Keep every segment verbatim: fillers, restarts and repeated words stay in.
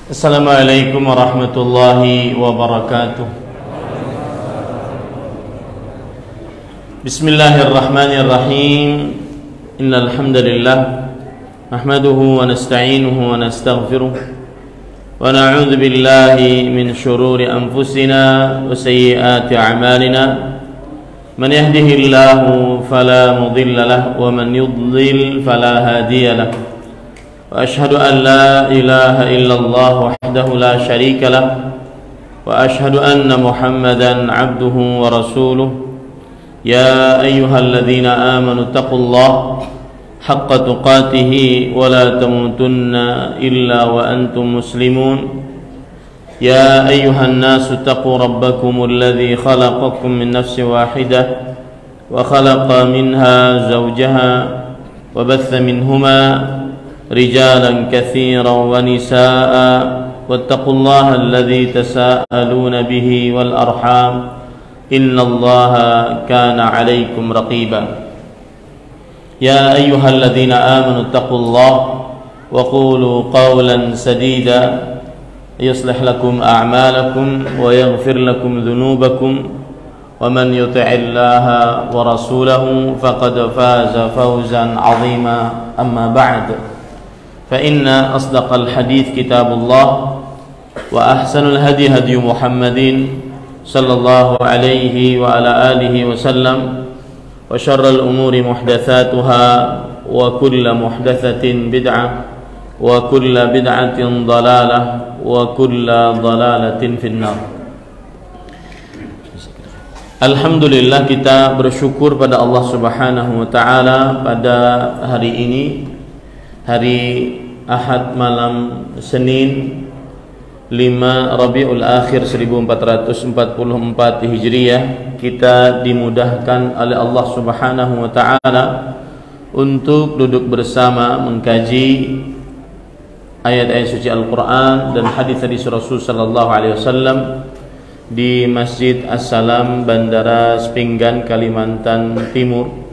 Assalamualaikum warahmatullahi wabarakatuh. Bismillahirrahmanirrahim. Innal hamdalillah nahmaduhu wa nasta'inuhu wa nastaghfiruh wa na'udzu billahi min shururi anfusina wa sayyiati a'malina. Man yahdihillahu fala mudilla lahu wa man yudlil fala hadiya lahu. وأشهد أن لا إله إلا الله وحده لا شريك له وأشهد أن محمدا عبده ورسوله يا أيها الذين آمنوا اتقوا الله حق تقاته ولا تموتن إلا وأنتم مسلمون يا أيها الناس اتقوا ربكم الذي خلقكم من نفس واحدة وخلق منها زوجها وبث منهما رجالا كثيرا ونساء واتقوا الله الذي تساءلون به والأرحام إن الله كان عليكم رقيبا يا أيها الذين آمنوا اتقوا الله وقولوا قولا سديدا يصلح لكم أعمالكم ويغفر لكم ذنوبكم ومن يطع الله ورسوله فقد فاز فوزا عظيما أما بعد فإن أصدق الحديث كتاب الله وأحسن الهدي هدي محمد صلى الله عليه وعلى آله وسلم وشر الأمور محدثاتها وكل محدثة بدعة وكل بدعة ضلالة وكل ضلالة في النار. Alhamdulillah, kita bersyukur pada Allah Subhanahu wa taala pada hari ini, hari Ahad malam Senin lima Rabiul Akhir seribu empat ratus empat puluh empat Hijriah, kita dimudahkan oleh Allah Subhanahu wa taala untuk duduk bersama mengkaji ayat-ayat suci Al-Qur'an dan hadis-hadis Rasul sallallahu alaihi wasallam di Masjid As-Salam, Bandara Sepinggan, Kalimantan Timur.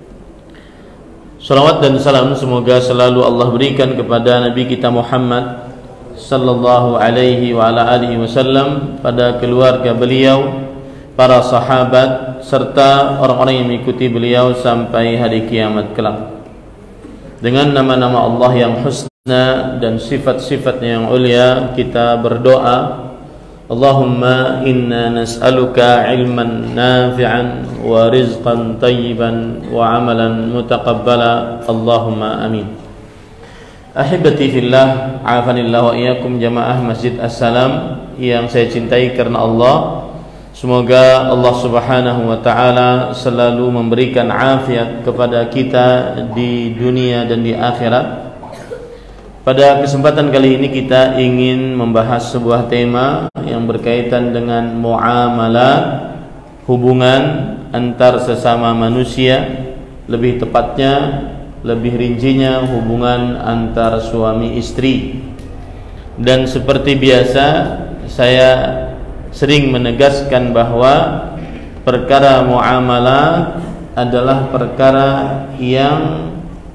Salawat dan salam semoga selalu Allah berikan kepada Nabi kita Muhammad sallallahu alaihi wa ala alihi wasallam, pada keluarga beliau, para sahabat, serta orang-orang yang mengikuti beliau sampai hari kiamat kelak. Dengan nama-nama Allah yang husna dan sifat-sifatnya yang ulia, kita berdoa, Allahumma inna nas'aluka ilman nafi'an wa rizqan tayyiban wa amalan mutaqabbala, Allahumma amin. Ahibati fillah, afanillah wa iyyakum jamaah Masjid As-Salam yang saya cintai karena Allah. Semoga Allah Subhanahu wa taala selalu memberikan afiat kepada kita di dunia dan di akhirat. Pada kesempatan kali ini kita ingin membahas sebuah tema yang berkaitan dengan muamalah, hubungan antar sesama manusia, lebih tepatnya, lebih rincinya hubungan antar suami istri. Dan seperti biasa, saya sering menegaskan bahwa perkara muamalah adalah perkara yang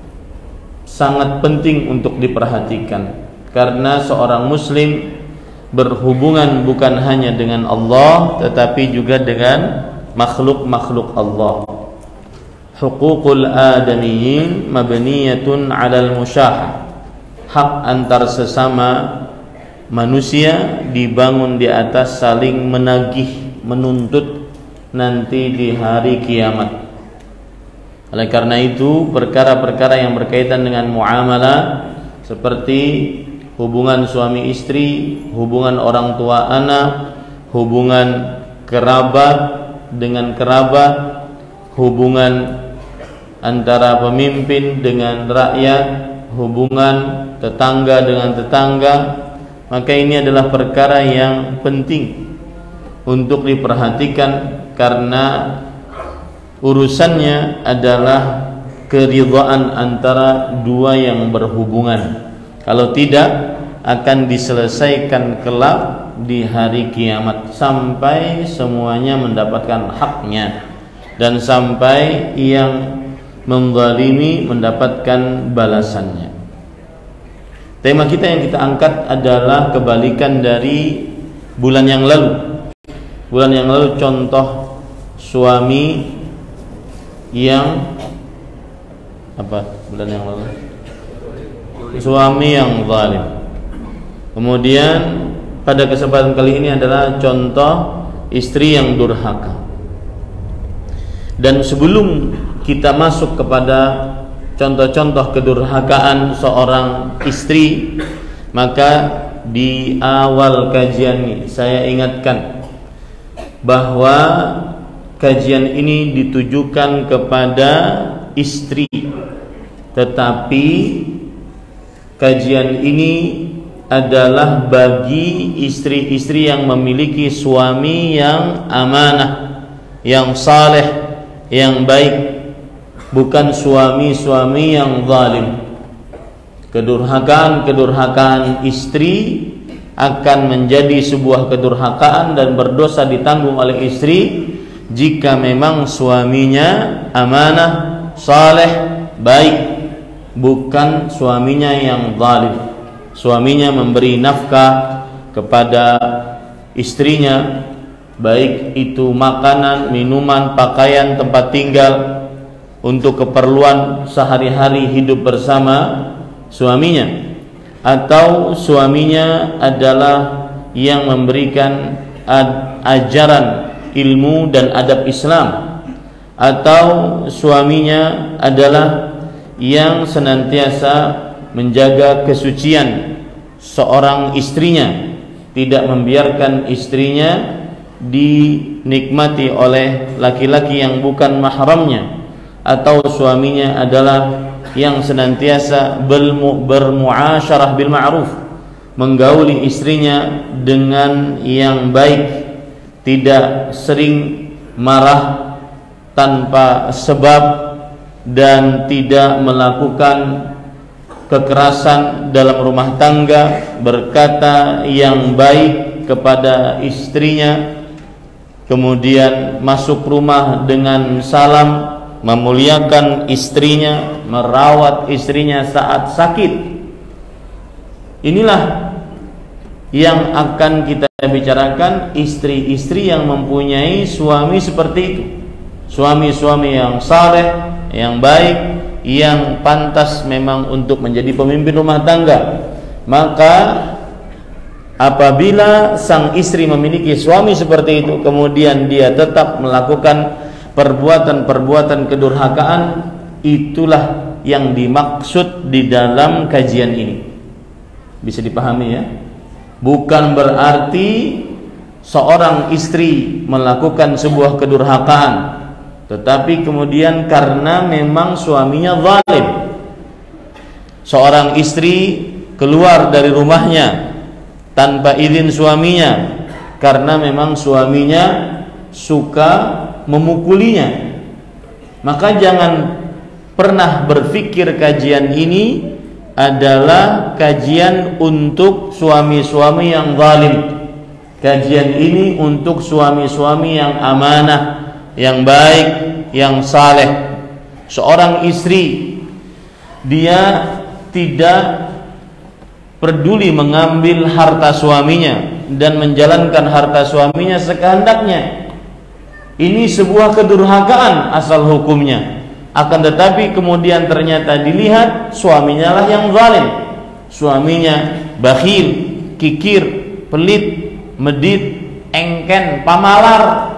sangat penting untuk diperhatikan, karena seorang muslim berhubungan bukan hanya dengan Allah tetapi juga dengan makhluk-makhluk Allah. Huququl adamiyyin mabniyatun 'alal musyahah. Hak antar sesama manusia dibangun di atas saling menagih, menuntut nanti di hari kiamat. Oleh karena itu, perkara-perkara yang berkaitan dengan muamalah seperti hubungan suami istri, hubungan orang tua anak, hubungan kerabat dengan kerabat, hubungan antara pemimpin dengan rakyat, hubungan tetangga dengan tetangga, maka ini adalah perkara yang penting untuk diperhatikan, karena urusannya adalah keridhaan antara dua yang berhubungan. Kalau tidak, akan diselesaikan kelak di hari kiamat sampai semuanya mendapatkan haknya dan sampai yang menzalimi mendapatkan balasannya. Tema kita yang kita angkat adalah kebalikan dari bulan yang lalu. Bulan yang lalu contoh suami yang apa? Bulan yang lalu suami yang zalim. Kemudian pada kesempatan kali ini adalah contoh istri yang durhaka. Dan sebelum kita masuk kepada contoh-contoh kedurhakaan seorang istri, maka di awal kajian ini saya ingatkan bahwa kajian ini ditujukan kepada istri, tetapi kajian ini adalah bagi istri-istri yang memiliki suami yang amanah, yang saleh, yang baik, bukan suami-suami yang zalim. Kedurhakaan-kedurhakaan istri akan menjadi sebuah kedurhakaan dan berdosa ditanggung oleh istri jika memang suaminya amanah, saleh, baik, bukan suaminya yang zalim. Suaminya memberi nafkah kepada istrinya, baik itu makanan, minuman, pakaian, tempat tinggal, untuk keperluan sehari-hari hidup bersama suaminya, atau suaminya adalah yang memberikan ajaran ilmu dan adab Islam, atau suaminya adalah yang senantiasa menjaga kesucian seorang istrinya, tidak membiarkan istrinya dinikmati oleh laki-laki yang bukan mahramnya, atau suaminya adalah yang senantiasa bermuasyarah bil ma'ruf, menggauli istrinya dengan yang baik, tidak sering marah tanpa sebab dan tidak melakukan kekerasan dalam rumah tangga, berkata yang baik kepada istrinya, kemudian masuk rumah dengan salam, memuliakan istrinya, merawat istrinya saat sakit. Inilah yang akan kita bicarakan, istri-istri yang mempunyai suami seperti itu, suami-suami yang saleh, yang baik, yang pantas memang untuk menjadi pemimpin rumah tangga. Maka apabila sang istri memiliki suami seperti itu, kemudian dia tetap melakukan perbuatan-perbuatan kedurhakaan, itulah yang dimaksud di dalam kajian ini. Bisa dipahami ya? Bukan berarti seorang istri melakukan sebuah kedurhakaan, tetapi kemudian karena memang suaminya zalim, seorang istri keluar dari rumahnya tanpa izin suaminya karena memang suaminya suka memukulinya, maka jangan pernah berpikir kajian ini adalah kajian untuk suami-suami yang zalim. Kajian ini untuk suami-suami yang amanah, yang baik, yang saleh. Seorang istri dia tidak peduli mengambil harta suaminya dan menjalankan harta suaminya sekehendaknya. Ini sebuah kedurhakaan asal hukumnya. Akan tetapi kemudian ternyata dilihat suaminya lah yang zalim, suaminya bakhil, kikir, pelit, medit, engken, pamalar.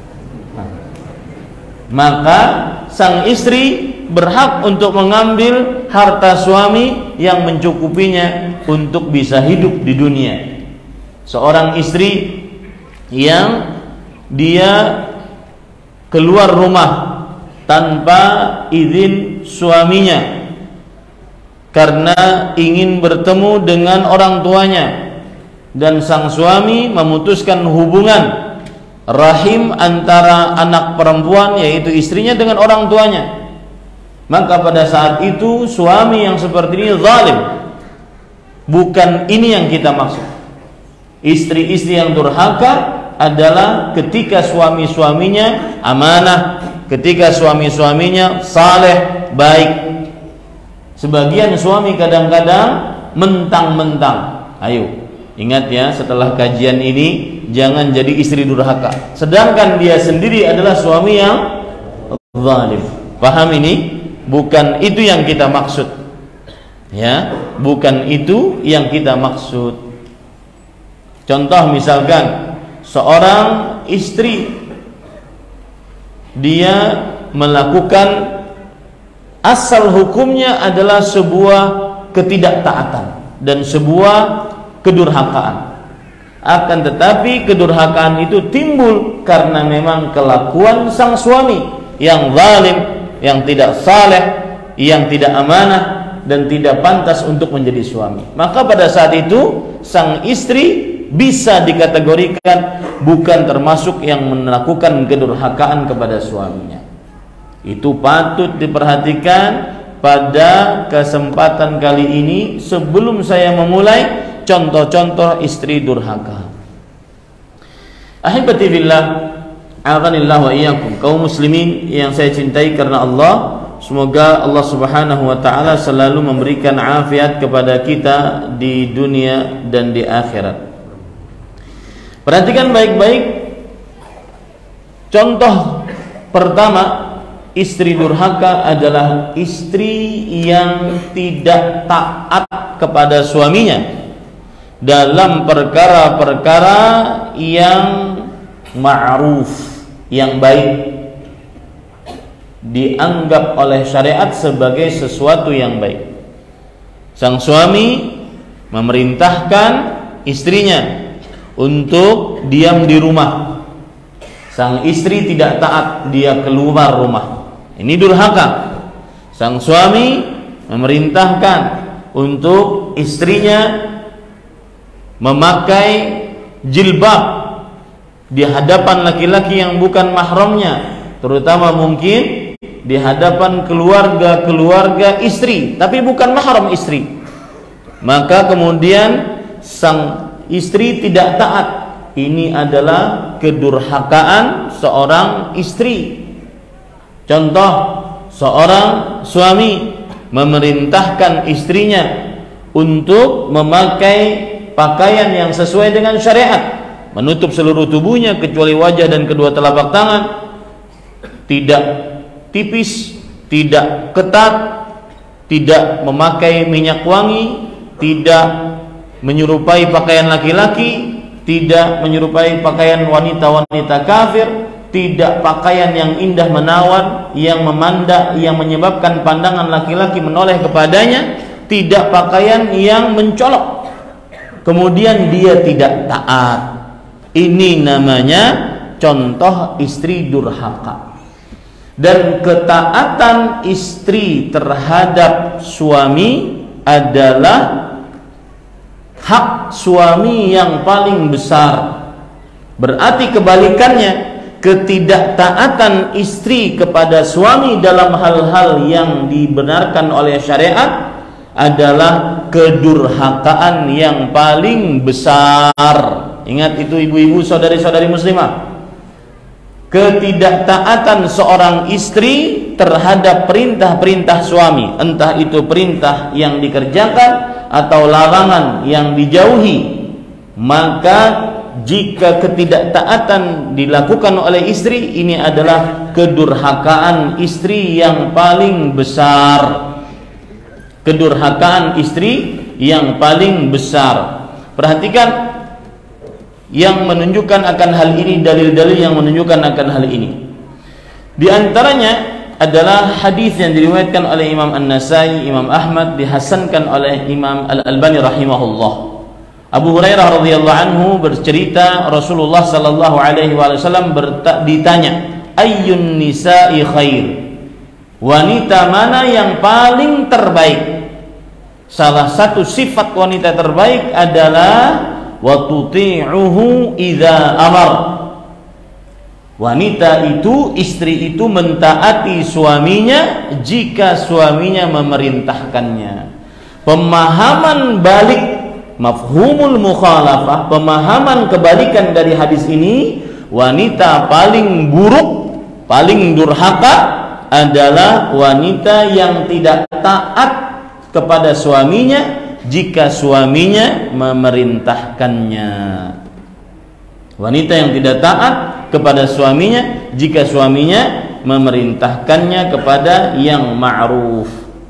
Maka sang istri berhak untuk mengambil harta suami yang mencukupinya untuk bisa hidup di dunia. Seorang istri yang dia keluar rumah tanpa izin suaminya karena ingin bertemu dengan orang tuanya, dan sang suami memutuskan hubungan rahim antara anak perempuan yaitu istrinya dengan orang tuanya, maka pada saat itu suami yang seperti ini zalim. Bukan ini yang kita maksud. Istri-istri yang durhaka adalah ketika suami-suaminya amanah, ketika suami-suaminya saleh, baik. Sebagian suami kadang-kadang mentang-mentang. Ayo, ingat ya, setelah kajian ini jangan jadi istri durhaka sedangkan dia sendiri adalah suami yang zalim. Paham ini? Bukan itu yang kita maksud. Ya, bukan itu yang kita maksud. Contoh misalkan seorang istri dia melakukan asal hukumnya adalah sebuah ketidaktaatan dan sebuah kedurhakaan. Akan tetapi kedurhakaan itu timbul karena memang kelakuan sang suami yang zalim, yang tidak saleh, yang tidak amanah dan tidak pantas untuk menjadi suami. Maka pada saat itu sang istri bisa dikategorikan bukan termasuk yang melakukan kedurhakaan kepada suaminya. Itu patut diperhatikan pada kesempatan kali ini sebelum saya memulai contoh-contoh istri durhaka. Ahibati fillah, a'adhanillah wa iyyakum, kaum muslimin yang saya cintai karena Allah, semoga Allah Subhanahu wa taala selalu memberikan afiat kepada kita di dunia dan di akhirat. Perhatikan baik-baik. Contoh pertama, istri durhaka adalah istri yang tidak taat kepada suaminya dalam perkara-perkara yang ma'ruf, yang baik, dianggap oleh syariat sebagai sesuatu yang baik. Sang suami memerintahkan istrinya untuk diam di rumah. Sang istri tidak taat, dia keluar rumah. Ini durhaka. Sang suami memerintahkan untuk istrinya memakai jilbab di hadapan laki-laki yang bukan mahramnya, terutama mungkin di hadapan keluarga-keluarga istri, tapi bukan mahram istri. Maka kemudian sang istri tidak taat. Ini adalah kedurhakaan seorang istri. Contoh, seorang suami memerintahkan istrinya untuk memakai pakaian yang sesuai dengan syariat, menutup seluruh tubuhnya kecuali wajah dan kedua telapak tangan, tidak tipis, tidak ketat, tidak memakai minyak wangi, tidak menyerupai pakaian laki-laki, tidak menyerupai pakaian wanita-wanita kafir, tidak pakaian yang indah menawan, yang memandang, yang menyebabkan pandangan laki-laki menoleh kepadanya, tidak pakaian yang mencolok. Kemudian dia tidak taat. Ini namanya contoh istri durhaka. Dan ketaatan istri terhadap suami adalah hak suami yang paling besar. Berarti kebalikannya, ketidaktaatan istri kepada suami dalam hal-hal yang dibenarkan oleh syariat adalah kedurhakaan yang paling besar. Ingat itu ibu-ibu, saudari-saudari muslimah. Ketidaktaatan seorang istri terhadap perintah-perintah suami, entah itu perintah yang dikerjakan atau larangan yang dijauhi, maka jika ketidaktaatan dilakukan oleh istri, ini adalah kedurhakaan istri yang paling besar. Kedurhakaan istri yang paling besar. Perhatikan yang menunjukkan akan hal ini, dalil-dalil yang menunjukkan akan hal ini. Di antaranya adalah hadis yang diriwayatkan oleh Imam An-Nasai, Imam Ahmad, dihasankan oleh Imam Al-Albani rahimahullah. Abu Hurairah radhiyallahu anhu bercerita, Rasulullah sallallahu alaihi wasallam ditanya, ayyun nisa'i khair? Wanita mana yang paling terbaik? Salah satu sifat wanita terbaik adalah wa tuti'uhu idza amar. Wanita itu, istri itu mentaati suaminya jika suaminya memerintahkannya. Pemahaman balik, mafhumul mukhalafah, pemahaman kebalikan dari hadis ini, wanita paling buruk, paling durhaka adalah wanita yang tidak taat kepada suaminya jika suaminya memerintahkannya. Wanita yang tidak taat kepada suaminya jika suaminya memerintahkannya kepada yang ma'ruf.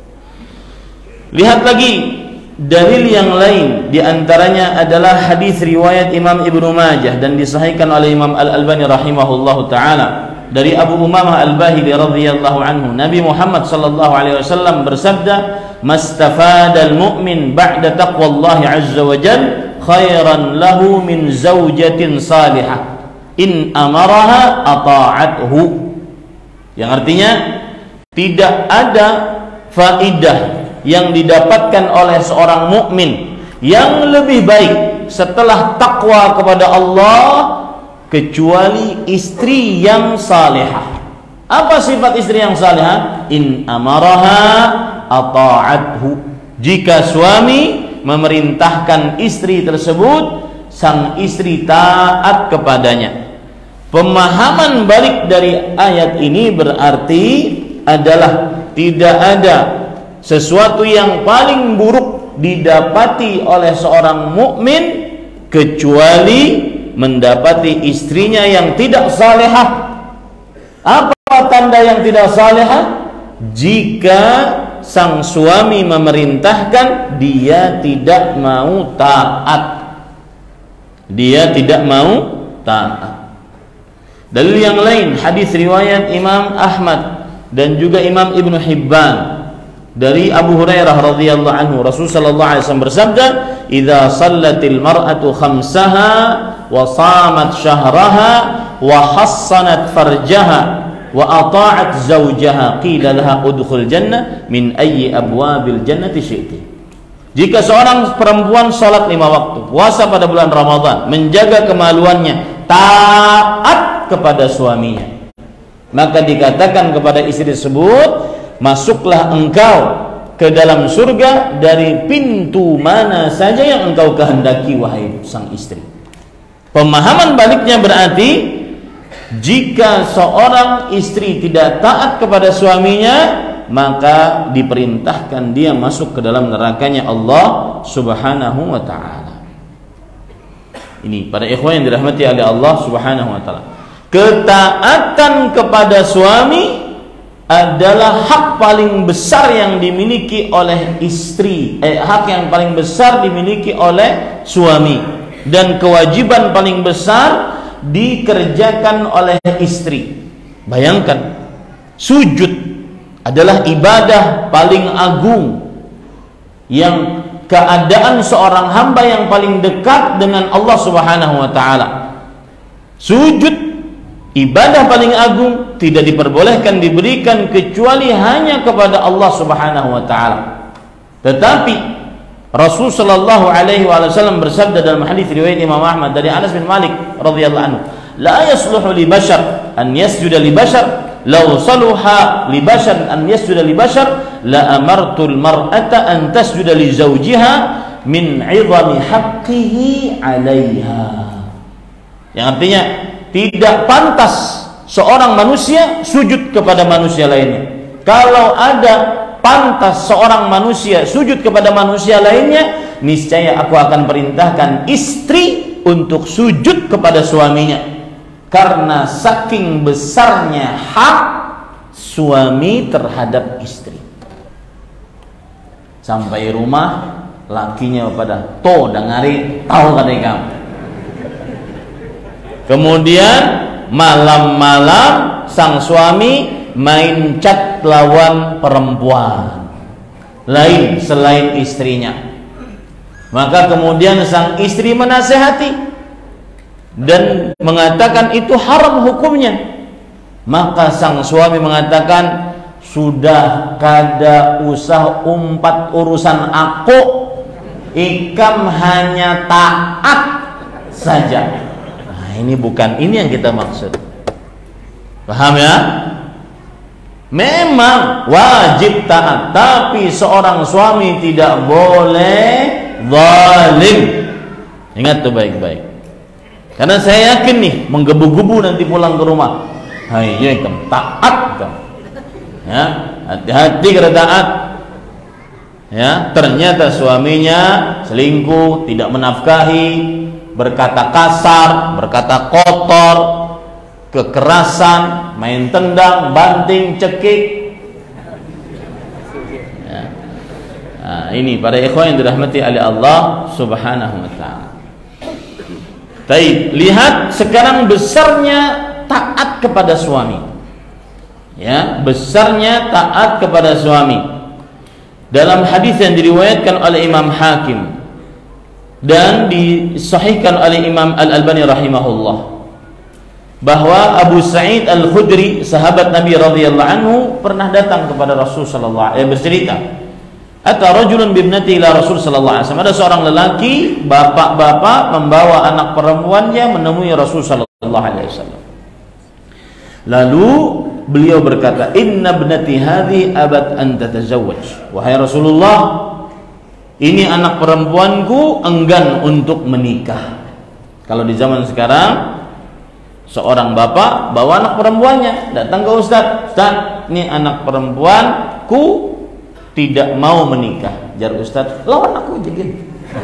Lihat lagi dalil yang lain, diantaranya adalah hadis riwayat Imam Ibnu Majah dan disahihkan oleh Imam Al-Albani rahimahullahu taala dari Abu Umamah Al-Bahili radhiyallahu anhu. Nabi Muhammad sallallahu alaihi wasallam bersabda, "Mastafadal mu'min ba'da taqwallahi azza wa jalla khairan lahu min zaujatin salihah in amaraha ata'athu." Yang artinya tidak ada faidah yang didapatkan oleh seorang mukmin yang lebih baik setelah takwa kepada Allah kecuali istri yang salihah. Apa sifat istri yang salihah? In amaraha ata'athu. Jika suami memerintahkan istri tersebut, sang istri taat kepadanya. Pemahaman balik dari ayat ini berarti adalah tidak ada sesuatu yang paling buruk didapati oleh seorang mukmin kecuali mendapati istrinya yang tidak salehah. Apa tanda yang tidak salehah? Jika sang suami memerintahkan dia tidak mau taat. Dia tidak mau taat. Dalil yang lain, hadis riwayat Imam Ahmad dan juga Imam Ibnu Hibban dari Abu Hurairah radhiyallahu anhu, Rasulullah sallallahu alaihi wasallam bersabda, "Idza shallatil mar'atu khamsaha wa shamat syahraha wa hassanat farjaha wa ata'at zawjaha qila laha udkhul jannah min ayyi abwabil jannati syi'ti." Jika seorang perempuan salat lima waktu, puasa pada bulan Ramadan, menjaga kemaluannya, taat kepada suaminya, maka dikatakan kepada istri tersebut, masuklah engkau ke dalam surga dari pintu mana saja yang engkau kehendaki, wahai sang istri. Pemahaman baliknya berarti jika seorang istri tidak taat kepada suaminya, maka diperintahkan dia masuk ke dalam nerakanya Allah Subhanahu wa taala. Ini para ikhwan yang dirahmati oleh Allah Subhanahu wa taala. Ketaatan kepada suami adalah hak paling besar yang dimiliki oleh istri, eh, hak yang paling besar dimiliki oleh suami, dan kewajiban paling besar dikerjakan oleh istri. Bayangkan, sujud adalah ibadah paling agung yang keadaan seorang hamba yang paling dekat dengan Allah Subhanahu wa taala. Sujud ibadah paling agung, tidak diperbolehkan diberikan kecuali hanya kepada Allah Subhanahu wa taala. Tetapi Rasul sallallahu alaihi wasallam bersabda dalam hadis riwayat Imam Ahmad dari Anas bin Malik radhiyallahu anhu, "La yasluhu li bashar an yasjuda li bashar, law saluha li bashar an yasjuda li bashar, la amartu al-mar'ata an tasjuda li zawjiha min 'idhami haqqihi 'alayha." Yang artinya tidak pantas seorang manusia sujud kepada manusia lainnya. Kalau ada pantas seorang manusia sujud kepada manusia lainnya, niscaya aku akan perintahkan istri untuk sujud kepada suaminya, karena saking besarnya hak suami terhadap istri. Sampai rumah lakinya pada to dengari tahu kata kamu. Kemudian malam-malam sang suami main cat lawan perempuan lain selain istrinya. Maka kemudian sang istri menasehati dan mengatakan itu haram hukumnya. Maka sang suami mengatakan, sudah kada usah umpat urusan aku, ikam hanya taat saja. Ini bukan ini yang kita maksud. Paham ya? Memang wajib taat, tapi seorang suami tidak boleh zalim. Ingat tuh baik-baik. Karena saya yakin nih menggebu-gebu nanti pulang ke rumah. Hai, ya kamu taat kamu. Ya, hati-hati kada taat. Ya, ternyata suaminya selingkuh, tidak menafkahi, berkata kasar, berkata kotor, kekerasan, main tendang, banting, cekik. Ya. Nah, ini para ikhwan yang dirahmati oleh Allah Subhanahu wa taala. Baik, lihat sekarang besarnya taat kepada suami. Ya, besarnya taat kepada suami. Dalam hadis yang diriwayatkan oleh Imam Hakim dan disahihkan oleh Imam Al-Albani rahimahullah, bahwa Abu Sa'id Al-Khudri, sahabat Nabi radhiyallahu anhu, pernah datang kepada Rasul sallallahu alaihi wasallam bercerita, "Ata rajulun bibnati ila Rasul sallallahu alaihi wasallam." Ada seorang lelaki, bapak-bapak membawa anak perempuannya menemui Rasul sallallahu alaihi wasallam. Lalu beliau berkata, "Inna ibnati hadhi abad an tatazawwaj." Wahai Rasulullah, ini anak perempuanku enggan untuk menikah. Kalau di zaman sekarang, seorang bapak bawa anak perempuannya datang ke Ustaz, "Ustaz, ini anak perempuanku tidak mau menikah." Jar Ustaz, "Lawan aku jadi."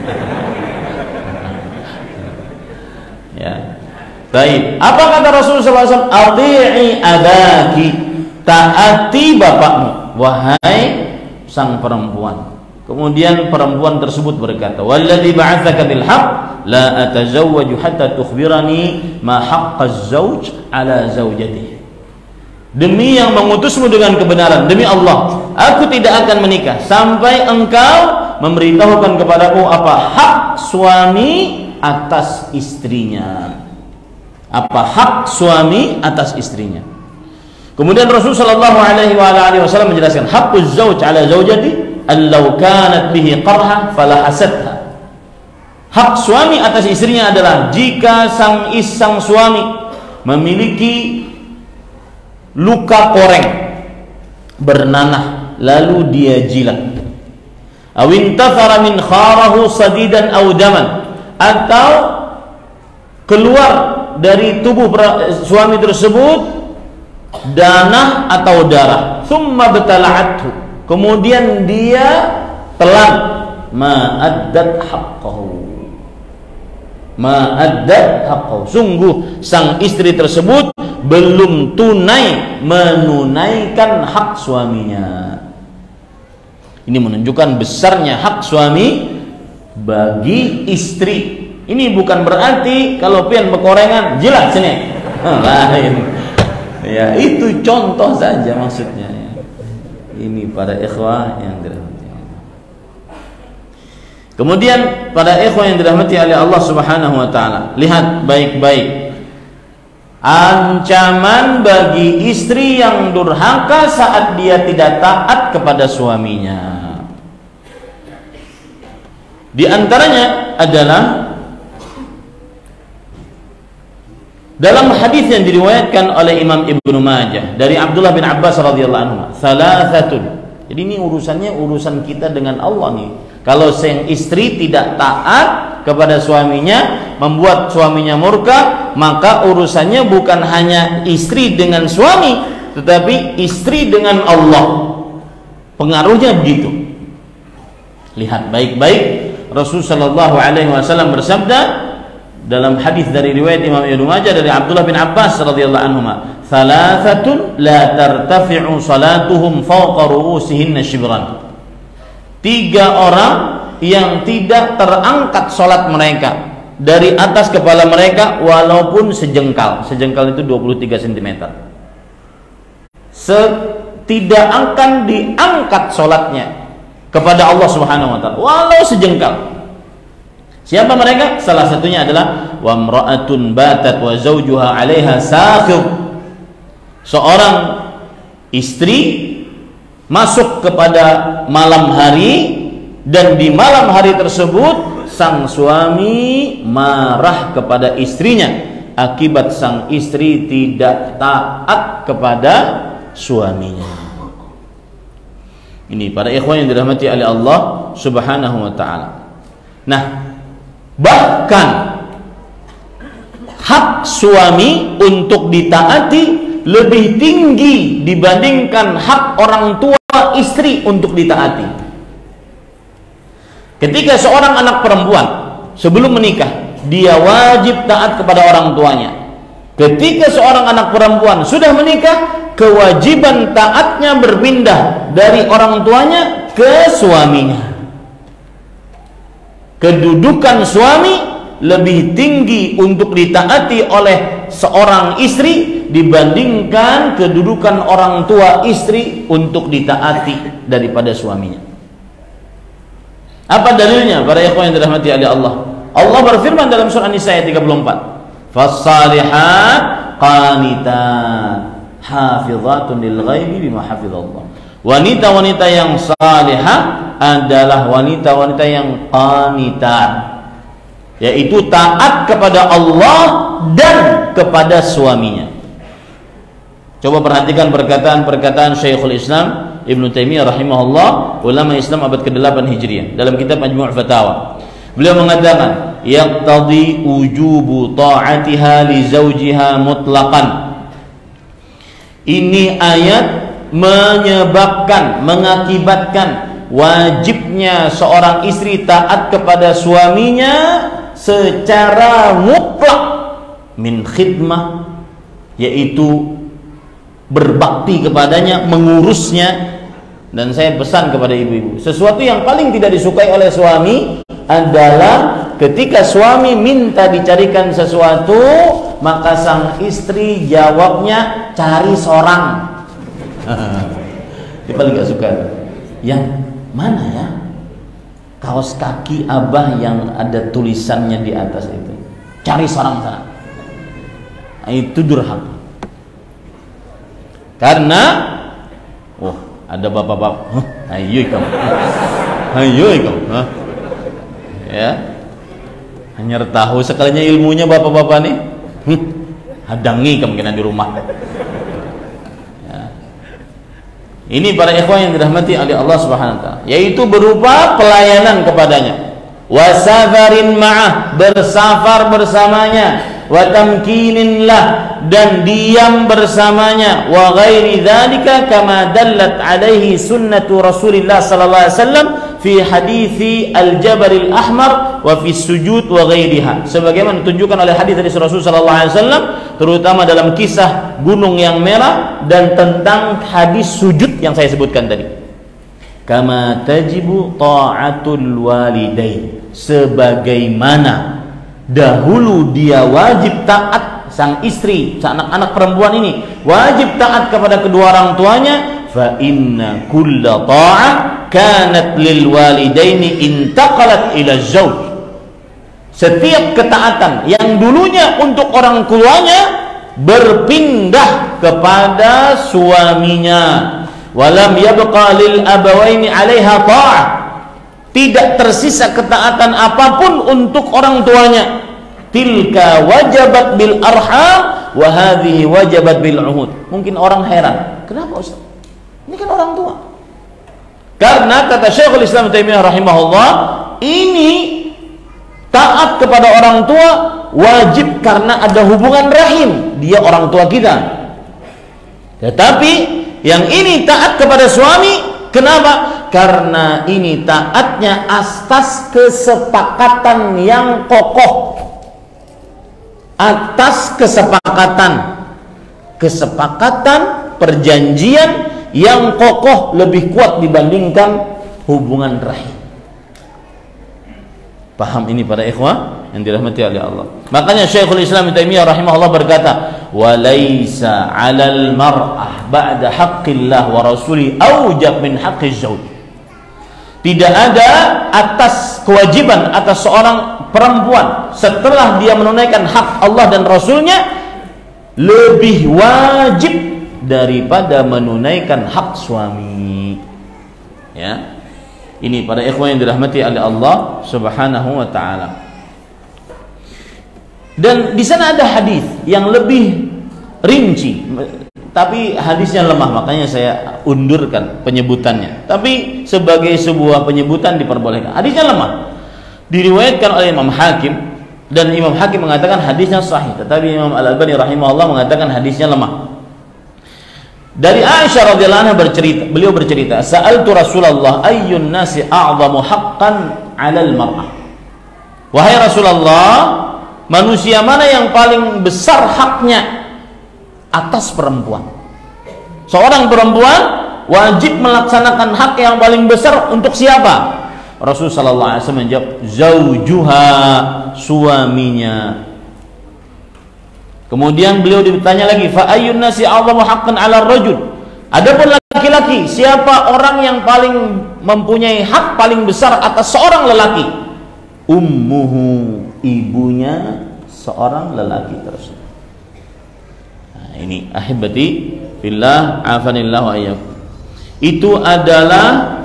Ya. Baik, apa kata Rasulullah sallallahu alaihi wasallam? "Ati'i abaki," taati bapakmu, wahai sang perempuan. Kemudian perempuan tersebut berkata, "Walladzi ba'atsaka bil haqq la atazawwaju hatta tukhbirani ma haqqaz zawj ala zawjatihi." Demi yang mengutusmu dengan kebenaran, demi Allah, aku tidak akan menikah sampai engkau memberitahukan kepadaku apa hak suami atas istrinya. Apa hak suami atas istrinya. Kemudian Rasul sallallahu alaihi wasallam menjelaskan, haqquz zauj ala zaujati allau kanat bihi qarha fala hasadha. Hak suami atas istrinya adalah jika sang isang suami memiliki luka koreng bernanah lalu dia jilat, awintathara min kharahu sadidan aw daman, atau keluar dari tubuh suami tersebut danah atau darah, thumma betala'athu, kemudian dia telan, ma'addat haqqahu, ma'addat haqqahu, sungguh sang istri tersebut belum tunai menunaikan hak suaminya. Ini menunjukkan besarnya hak suami bagi istri. Ini bukan berarti kalau pian berkorengan jilat sini, lain. Ya, itu contoh saja maksudnya. Ini para ikhwah yang dirahmati Allah. Kemudian pada ikhwah yang dirahmati oleh Allah Subhanahu wa taala, lihat baik-baik ancaman bagi istri yang durhaka saat dia tidak taat kepada suaminya. Di antaranya adalah dalam hadis yang diriwayatkan oleh Imam Ibnu Majah dari Abdullah bin Abbas radhiyallahu anhu, "Thalathatun." Jadi ini urusannya urusan kita dengan Allah nih. Kalau sang istri tidak taat kepada suaminya, membuat suaminya murka, maka urusannya bukan hanya istri dengan suami, tetapi istri dengan Allah. Pengaruhnya begitu. Lihat baik-baik, Rasulullah sallallahu alaihi wasallam bersabda dalam hadis dari riwayat Imam Ibnu Majah dari Abdullah bin Abbas radhiyallahu anhuma, "Thalathatun la tartafi'u salatuhum fawqa ru'usihinna shibran." Tiga orang yang tidak terangkat salat mereka dari atas kepala mereka walaupun sejengkal. Sejengkal itu dua puluh tiga sentimeter. Tidak akan diangkat salatnya kepada Allah Subhanahu wa taala walau sejengkal. Siapa mereka? Salah satunya adalah wa imra'atun batat wa zawjuha 'alaiha sakhir. Seorang istri masuk kepada malam hari dan di malam hari tersebut sang suami marah kepada istrinya akibat sang istri tidak taat kepada suaminya. Ini para ikhwan yang dirahmati oleh Allah Subhanahu wa taala. Nah, bahkan hak suami untuk ditaati lebih tinggi dibandingkan hak orang tua istri untuk ditaati. Ketika seorang anak perempuan sebelum menikah, dia wajib taat kepada orang tuanya. Ketika seorang anak perempuan sudah menikah, kewajiban taatnya berpindah dari orang tuanya ke suaminya. Kedudukan suami lebih tinggi untuk ditaati oleh seorang istri dibandingkan kedudukan orang tua istri untuk ditaati daripada suaminya. Apa dalilnya para ikhwan yang dirahmati oleh Allah? Allah berfirman dalam surah An-Nisa ayat tiga puluh empat, "Fas-salihat qanitat hafizatun lil ghaibi bima hafizallah." Wanita-wanita yang salihah adalah wanita-wanita yang qanitat, yaitu taat kepada Allah dan kepada suaminya. Coba perhatikan perkataan-perkataan Syekhul Islam Ibnu Taimiyah rahimahullah, ulama Islam abad kedelapan Hijriah, dalam kitab Majmu' Fatawa. Beliau mengatakan, yaqtadi wujubu ta'atiha li zawjiha mutlaqan. Ini ayat menyebabkan, mengakibatkan wajibnya seorang istri taat kepada suaminya secara mutlak, min khidmah, yaitu berbakti kepadanya, mengurusnya. Dan saya pesan kepada ibu-ibu, sesuatu yang paling tidak disukai oleh suami adalah ketika suami minta dicarikan sesuatu, maka sang istri jawabnya cari seorang. Dia paling gak suka. Yang mana ya? Kaos kaki abah yang ada tulisannya di atas itu, cari seorang sana. Itu durhaka. Karena oh, ada bapak-bapak, huh, ayo kamu, ayo kamu, huh? Ya, hanya tahu sekalinya ilmunya bapak-bapak nih, huh, hadangi kemungkinan di rumah. Ya. Ini para ikhwan yang dirahmati oleh Allah Subhanahu wa taala, yaitu berupa pelayanan kepadanya, wasafarin ma'ah, bersafar bersamanya, wa tamkinin lah, dan diam bersamanya, wa ghairi dzalika kama dallat alaihi sunnatu Rasulillah sallallahu alaihi wasallam fi hadithi al-Jabal al-Ahmar wa fi sujud wa ghairiha, sebagaimana ditunjukkan oleh hadis dari Rasul sallallahu alaihi wasallam, terutama dalam kisah gunung yang merah dan tentang hadis sujud yang saya sebutkan tadi. Kama tajibu ta'atul walidain, sebagaimana dahulu dia wajib taat, sang istri, sang anak-anak perempuan ini wajib taat kepada kedua orang tuanya. Fa inna kulla ta'ah kanat lil walidaini intaqalat ila zauj. Setiap ketaatan yang dulunya untuk orang tuanya berpindah kepada suaminya. Walam yabqa lil abawaini 'alaiha ta'ah. Tidak tersisa ketaatan apapun untuk orang tuanya. Tilka wajabat bil arham wa hadhihi wajabat bil uhud. Mungkin orang heran, kenapa Ustaz? Ini kan orang tua. Karena kata Syekhul Islam Taimiyah rahimahullah, ini taat kepada orang tua wajib karena ada hubungan rahim, dia orang tua kita. Tetapi yang ini taat kepada suami, kenapa? Karena ini taatnya atas kesepakatan yang kokoh, atas kesepakatan kesepakatan perjanjian yang kokoh, lebih kuat dibandingkan hubungan rahim. Paham ini para ikhwah yang dirahmati oleh Allah. Makanya Syekhul Islam Ibnu Taimiyah rahimahullah berkata, "Walaisa 'alal mar'ah ba'da haqqillah wa rasuli aujab min haqqiz zauj." Tidak ada atas kewajiban atas seorang perempuan setelah dia menunaikan hak Allah dan Rasulnya lebih wajib daripada menunaikan hak suami. Ya, ini para ikhwan yang dirahmati oleh Allah Subhanahu wa taala. Dan di sana ada hadis yang lebih rinci, tapi hadisnya lemah, makanya saya undurkan penyebutannya. Tapi sebagai sebuah penyebutan diperbolehkan. Hadisnya lemah, diriwayatkan oleh Imam Hakim, dan Imam Hakim mengatakan hadisnya sahih, tetapi Imam Al-Albani rahimahullah mengatakan hadisnya lemah. Dari Aisyah radhiyallahu anha bercerita, beliau bercerita, "Sa'altu Rasulullah ayyun nasi a'zamu haqqan 'alal mar'ah. Wahai Rasulullah, manusia mana yang paling besar haknya atas perempuan? Seorang perempuan wajib melaksanakan hak yang paling besar untuk siapa? Rasul sallallahu alaihi wasallam menjawab, zaujuha, suaminya. Kemudian beliau ditanya lagi, fa ayyun nasi a'zamu haqqan 'ala ar-rajul? Adapun laki-laki, siapa orang yang paling mempunyai hak paling besar atas seorang lelaki? Ummuhu, ibunya seorang lelaki tersebut. Nah, ini ahibati fillah, afanillah wa iyyakum. Itu adalah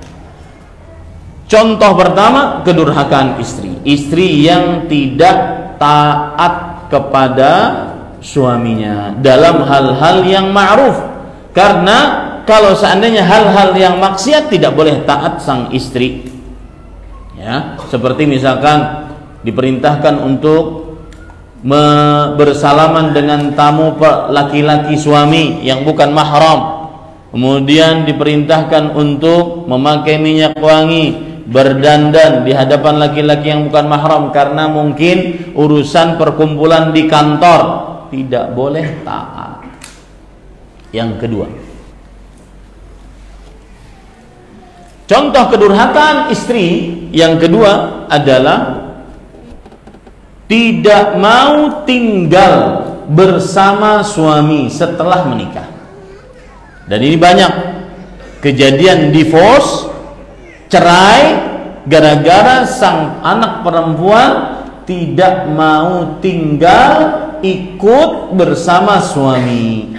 contoh pertama kedurhakaan istri. Istri yang tidak taat kepada suaminya dalam hal-hal yang ma'ruf. Karena kalau seandainya hal-hal yang maksiat tidak boleh taat sang istri. Ya, seperti misalkan diperintahkan untuk bersalaman dengan tamu laki-laki suami yang bukan mahram. Kemudian diperintahkan untuk memakai minyak wangi, berdandan di hadapan laki-laki yang bukan mahram karena mungkin urusan perkumpulan di kantor, tidak boleh taat. Yang kedua, contoh kedurhakaan istri yang kedua adalah tidak mau tinggal bersama suami setelah menikah. Dan ini banyak kejadian divorce, cerai, gara-gara sang anak perempuan tidak mau tinggal ikut bersama suami.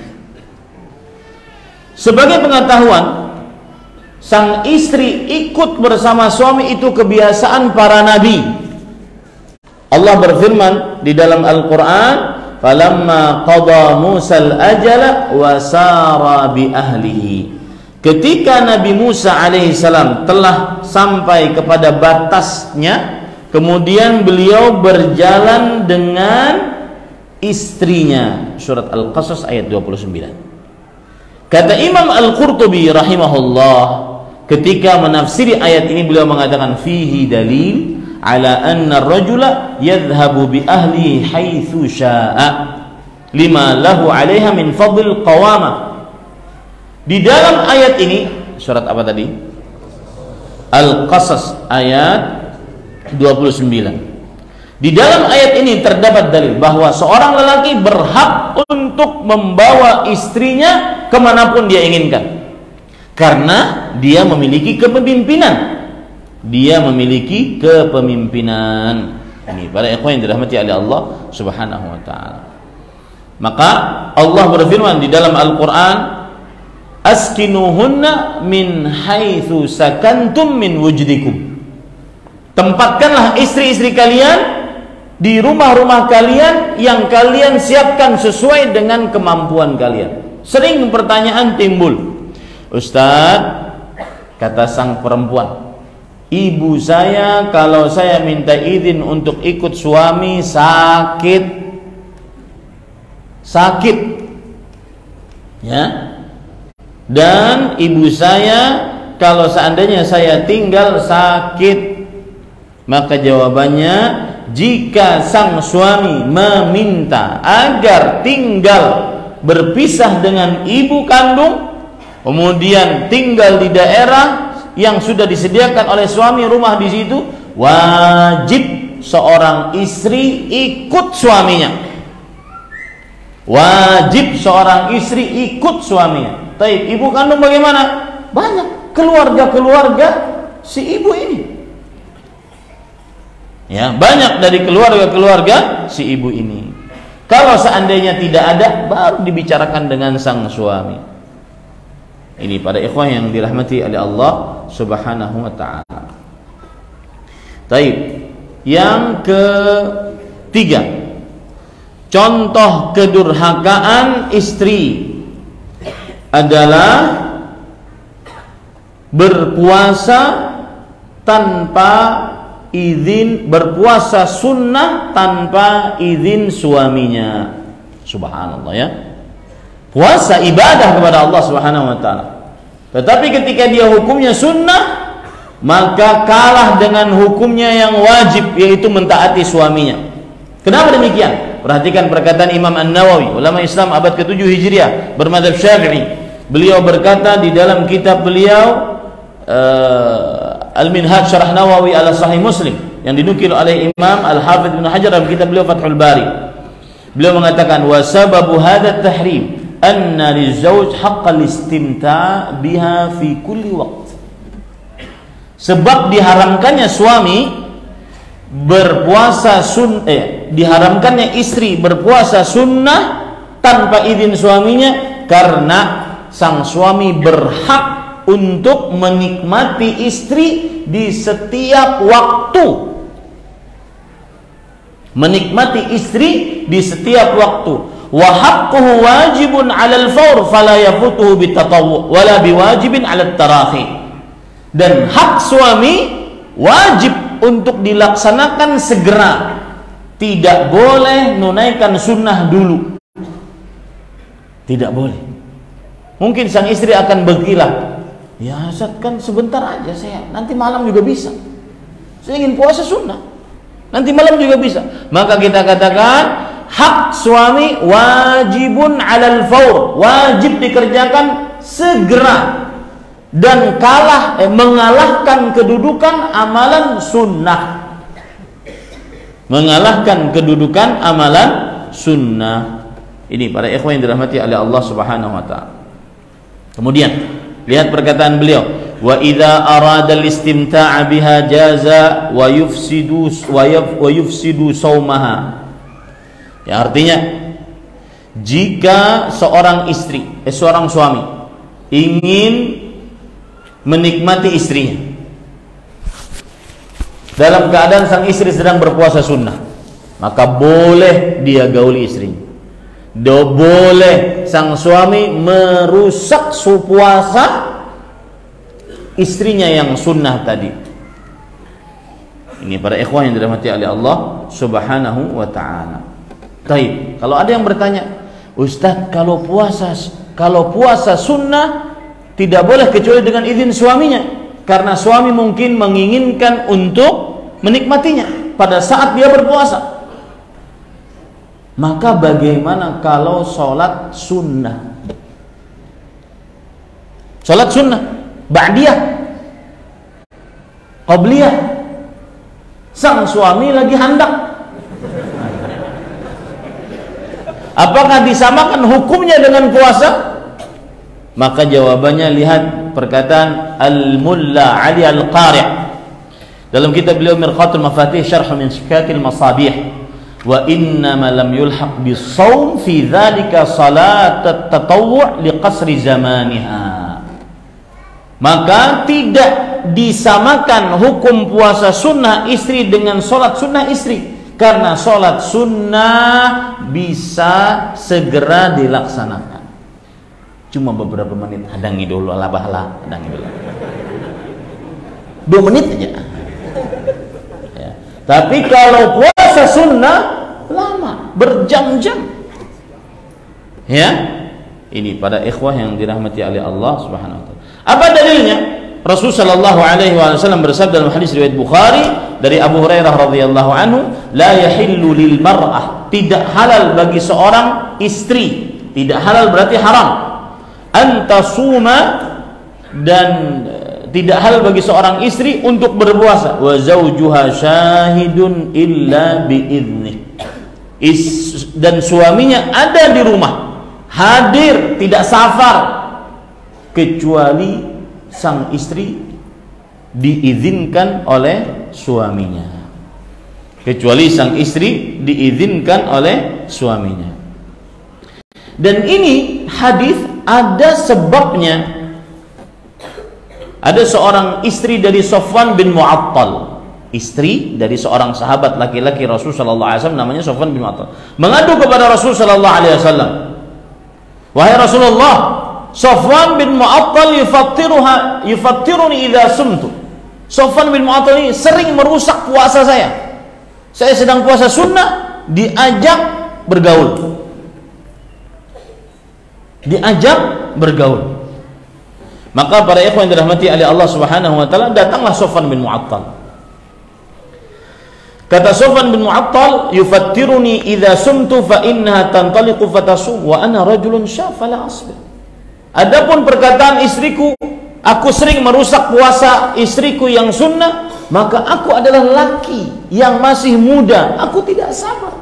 Sebagai pengetahuan, sang istri ikut bersama suami itu kebiasaan para nabi. Allah berfirman di dalam Al-Quran, falamma qada Musal ajala wa sara bi ahlihi. Ketika Nabi Musa alaihissalam telah sampai kepada batasnya, kemudian beliau berjalan dengan istrinya. Surat Al-Qasas ayat dua puluh sembilan. Kata Imam Al-Qurtubi rahimahullah, ketika menafsiri ayat ini beliau mengatakan fihi dalil ala anna ar-rajula yadhhabu bi ahli haitsu syaa'a lima lahu 'alaiha min fadl qawamah. Di dalam ayat ini, surat apa tadi? Al-Qasas ayat dua puluh sembilan. Di dalam ayat ini terdapat dalil bahwa seorang lelaki berhak untuk membawa istrinya kemanapun dia inginkan, karena dia memiliki kepemimpinan. Dia memiliki kepemimpinan. Ini para ikhwan yang dirahmati oleh Allah Subhanahu wa taala. Maka Allah berfirman di dalam Al-Qur'an, askinuhunna min haitsu sakantum min wujdikum. Tempatkanlah istri-istri kalian di rumah-rumah kalian yang kalian siapkan sesuai dengan kemampuan kalian. Sering pertanyaan timbul, Ustaz, kata sang perempuan, ibu saya kalau saya minta izin untuk ikut suami sakit, sakit, ya. Dan ibu saya kalau seandainya saya tinggal sakit. Maka jawabannya, jika sang suami meminta agar tinggal berpisah dengan ibu kandung, kemudian tinggal di daerah yang sudah disediakan oleh suami rumah di situ, wajib seorang istri ikut suaminya. Wajib seorang istri ikut suaminya. Tapi ibu kandung bagaimana? Banyak keluarga-keluarga si ibu ini. Ya, banyak dari keluarga-keluarga si ibu ini. Kalau seandainya tidak ada, baru dibicarakan dengan sang suami. Ini pada ikhwah yang dirahmati oleh Allah Subhanahu wa taala. Taib. Yang ketiga, contoh kedurhakaan istri adalah berpuasa tanpa izin, berpuasa sunnah tanpa izin suaminya. Subhanallah, ya. Puasa ibadah kepada Allah Subhanahu wa taala. Tetapi ketika dia hukumnya sunnah, maka kalah dengan hukumnya yang wajib, yaitu mentaati suaminya. Kenapa demikian? Perhatikan perkataan Imam An-Nawawi, ulama Islam abad ketujuh Hijriah, bermadzhab Syafi'i. Beliau berkata di dalam kitab beliau uh, Al-Minhaj Syarah Nawawi ala Sahih Muslim, yang dinukil oleh Imam Al-Hafidz Ibnu Hajar dalam kitab beliau Fathul Bari. Beliau mengatakan, wa sababu hadha tahrim anna lizawj haqqal istimta' biha fi kulli waqt. Sebab diharamkannya suami berpuasa sun eh diharamkannya istri berpuasa sunnah tanpa izin suaminya, karena sang suami berhak untuk menikmati istri di setiap waktu. Menikmati istri di setiap waktu. Wa haqquhu wajibun 'alal fawr fala yafutuhu bitatawwu wala biwajibin 'alat tarahi. Dan hak suami wajib untuk dilaksanakan segera, tidak boleh nunaikan sunnah dulu, tidak boleh. Mungkin sang istri akan berkilah, ya Ustaz, kan sebentar aja saya, nanti malam juga bisa, saya ingin puasa sunnah, nanti malam juga bisa. Maka kita katakan hak suami wajibun 'alal fawr, wajib dikerjakan segera, dan kalah eh, mengalahkan kedudukan amalan sunnah, mengalahkan kedudukan amalan sunnah. Ini para ikhwan yang dirahmati oleh Allah Subhanahu wa taala. Kemudian lihat perkataan beliau, wa idza arada al-istimta'a biha jaza wa yufsidu wa yufsidu saumaha. Ya, artinya jika seorang istri eh, seorang suami ingin menikmati istrinya dalam keadaan sang istri sedang berpuasa sunnah, maka boleh dia gauli istrinya. Do boleh sang suami merusak puasa istrinya yang sunnah tadi. Ini para ikhwan yang dirahmati oleh Allah Subhanahu wa taala. Baik, kalau ada yang bertanya, Ustaz, kalau puasa kalau puasa sunnah tidak boleh kecuali dengan izin suaminya, karena suami mungkin menginginkan untuk menikmatinya pada saat dia berpuasa. Maka bagaimana kalau sholat sunnah? Sholat sunnah, ba'diyah, qabliyah, sang suami lagi hendak, apakah disamakan hukumnya dengan puasa? Maka jawabannya, lihat perkataan Al-Mulla Ali Al-Qari' dalam kitab beliau Mirqatul Mafatih Syarh min Syikatil Masabih, wa innama lam yulhaq bis-shaum fi dzalika salat at-tatawwu' li qasri zamaniha. Maka tidak disamakan hukum puasa sunnah istri dengan sholat sunnah istri, karena sholat sunnah bisa segera dilaksanakan. Cuma beberapa menit, hadangi dulu ala bahala, hadangi dulu. Dua menit aja. Ya. Tapi kalau puasa sunnah lama, berjam-jam. Ya, ini pada ikhwah yang dirahmati oleh Allah Subhanahu wa taala. Apa dalilnya? Rasul sallallahu alaihi wasallam bersabda dalam hadis riwayat Bukhari dari Abu Hurairah radhiyallahu anhu, la yahillu lil mar'ah, tidak halal bagi seorang istri, tidak halal berarti haram, antasuma, dan tidak halal bagi seorang istri untuk berpuasa, wa zawjuha syahidun illa biidnih, dan suaminya ada di rumah, hadir, tidak safar, kecuali sang istri diizinkan oleh suaminya, kecuali sang istri diizinkan oleh suaminya. Dan ini hadis ada sebabnya. Ada seorang istri dari Safwan bin Mu'attal, istri dari seorang sahabat laki-laki Rasul sallallahu alaihi wasallam, namanya Safwan bin Mu'attal, mengadu kepada Rasul sallallahu alaihi wasallam, wahai Rasulullah, Safwan bin Mu'attal yufattiruha yufattiruni idza sumtu. Safwan bin Mu'attal ini sering merusak puasa saya. Saya sedang puasa sunnah, diajak bergaul. Diajak bergaul. Maka para ikhwan yang dirahmati oleh Allah Subhanahu wa taala, datanglah Sofwan bin Mu'attal. Kata Sofwan bin Mu'attal, yufattiruni idza sumtu fa innaha tantaliqu fatasum wa ana rajulun syaf fala asbir. Adapun perkataan istriku, aku sering merusak puasa istriku yang sunnah, maka aku adalah laki yang masih muda, aku tidak sabar.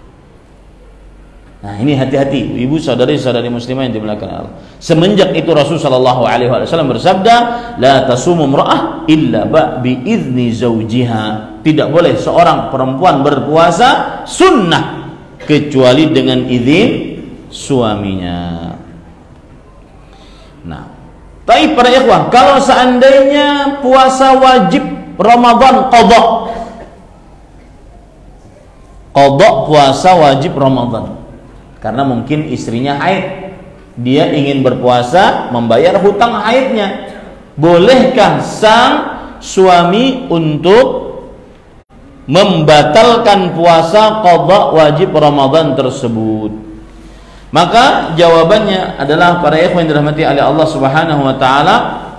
Nah, ini hati-hati ibu saudari-saudari muslimah yang dimuliakan Allah. Semenjak itu Rasul sallallahu alaihi wasallam bersabda, la tasumu imra'ah illa ba bi idzni zawjiha. Tidak boleh seorang perempuan berpuasa sunnah kecuali dengan izin suaminya. Nah, tapi para ikhwah, kalau seandainya puasa wajib Ramadan qadha, qadha puasa wajib Ramadan, karena mungkin istrinya haid, dia ingin berpuasa membayar hutang haidnya, bolehkah sang suami untuk membatalkan puasa qadha wajib Ramadan tersebut? Maka jawabannya adalah, para ikhwan yang dirahmati oleh Allah Subhanahu wa taala,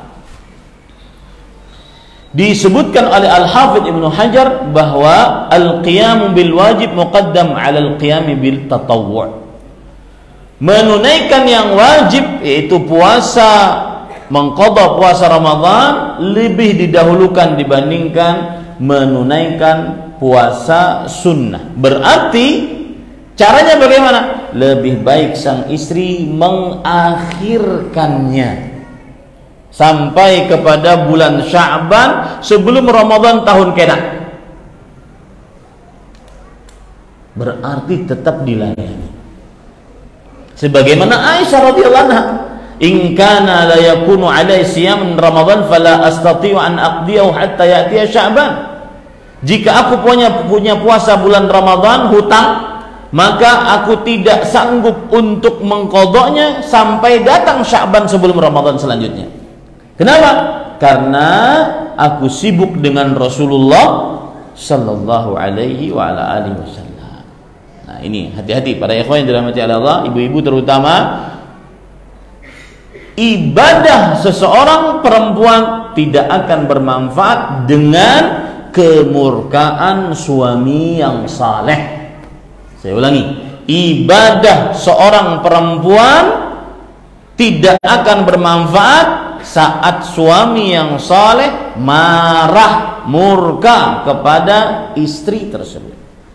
disebutkan oleh Al-Hafidz Ibnu Hajar bahwa al-qiyam bil wajib muqaddam 'ala al-qiyam bil tatawwu'. Menunaikan yang wajib, yaitu puasa, mengqadha puasa Ramadan, lebih didahulukan dibandingkan menunaikan puasa sunnah. Berarti caranya bagaimana? Lebih baik sang istri mengakhirkannya sampai kepada bulan Sya'ban sebelum Ramadan tahun kena. Berarti tetap dilayani. Sebagaimana Aisyah radhiyallahu anha, in kana la yakunu alai siyam Ramadan fala astati'u an aqdiyahu hatta ya'tiya Sya'ban. Jika aku punya punya puasa bulan Ramadan hutang, maka aku tidak sanggup untuk mengqadhanya sampai datang Sya'ban sebelum Ramadan selanjutnya. Kenapa? Karena aku sibuk dengan Rasulullah sallallahu alaihi wa ala alihi wasallam. Nah, ini hati-hati para ikhwan yang dirahmati Allah, ibu-ibu terutama. Ibadah seseorang perempuan tidak akan bermanfaat dengan kemurkaan suami yang saleh. Saya ulangi, ibadah seorang perempuan tidak akan bermanfaat saat suami yang saleh marah, murka kepada istri tersebut.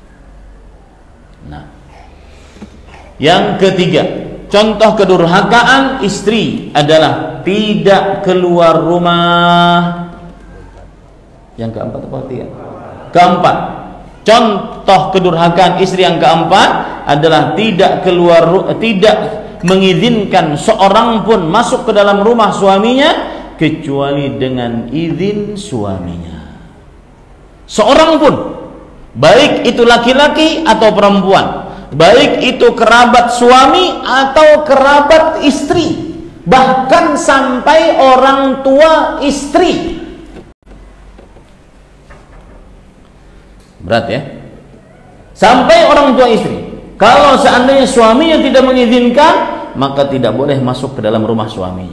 Nah, yang ketiga, contoh kedurhakaan istri adalah tidak keluar rumah. Yang keempat apa ketiga? Keempat, contoh kedurhakaan istri yang keempat adalah tidak keluar, tidak mengizinkan seorang pun masuk ke dalam rumah suaminya kecuali dengan izin suaminya. Seorang pun, baik itu laki-laki atau perempuan, baik itu kerabat suami atau kerabat istri, bahkan sampai orang tua istri. Berat ya? Sampai orang tua istri. Kalau seandainya suaminya tidak mengizinkan, maka tidak boleh masuk ke dalam rumah suaminya.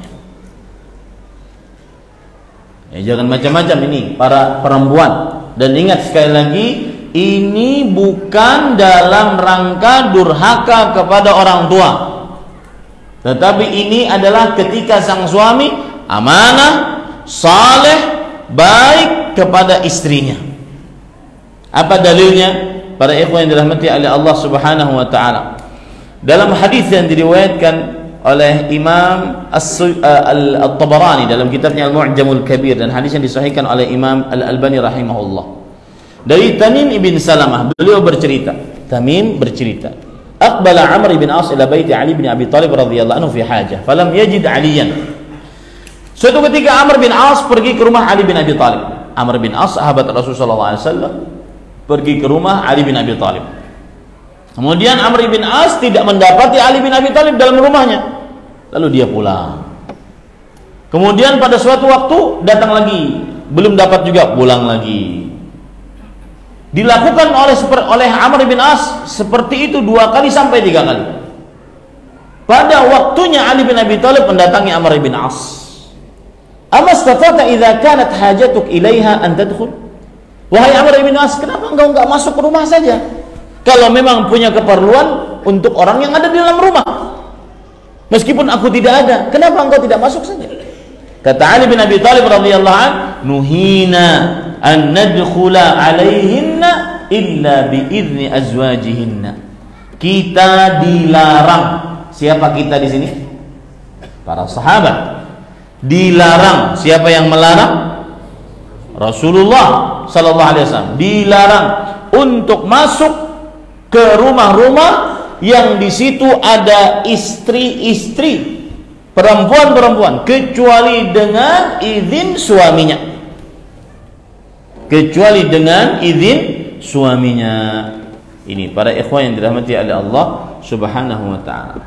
Ya, jangan macam-macam ini para perempuan. Dan ingat sekali lagi, ini bukan dalam rangka durhaka kepada orang tua, tetapi ini adalah ketika sang suami amanah, saleh, baik kepada istrinya. Apa dalilnya? Para ikhwan yang dirahmati oleh Allah Subhanahu wa taala, dalam hadis yang diriwayatkan oleh Imam At-Tabarani dalam kitabnya Al-Mu'jamul Kabir, dan hadis yang disahihkan oleh Imam Al-Albani rahimahullah, dari Tamim ibn Salamah, beliau bercerita, Tamim bercerita, aqbala Amr ibn As ila baiti Ali bin Abi Thalib radhiyallahu anhu fi hajah falam yajid Aliyan. Suatu ketika Amr bin As pergi ke rumah Ali bin Abi Thalib. Amr bin As sahabat Rasulullah sallallahu alaihi wasallam pergi ke rumah Ali bin Abi Thalib. Kemudian Amr bin As tidak mendapati Ali bin Abi Thalib dalam rumahnya, lalu dia pulang. Kemudian pada suatu waktu datang lagi, belum dapat juga, pulang lagi. Dilakukan oleh oleh Amr bin As seperti itu dua kali sampai tiga kali. Pada waktunya Ali bin Abi Thalib mendatangi Amr bin As. Amastata'ta idza kanat hajatuk ilaiha an tadkhul? Wahai Amr bin As, kenapa engkau enggak masuk ke rumah saja? Kalau memang punya keperluan untuk orang yang ada di dalam rumah. Meskipun aku tidak ada, kenapa engkau tidak masuk saja? Kata Ali bin Abi Thalib radhiyallahu an, nuhina an nadkhula alaihinna illa bi idzni azwajihinna. Kita dilarang. Siapa kita di sini? Para sahabat. Dilarang. Siapa yang melarang? Rasulullah sallallahu alaihi wasallam. Dilarang untuk masuk ke rumah-rumah yang di situ ada istri-istri, perempuan-perempuan, kecuali dengan izin suaminya. Kecuali dengan izin suaminya. Ini para ikhwan yang dirahmati oleh Allah Subhanahu wa taala.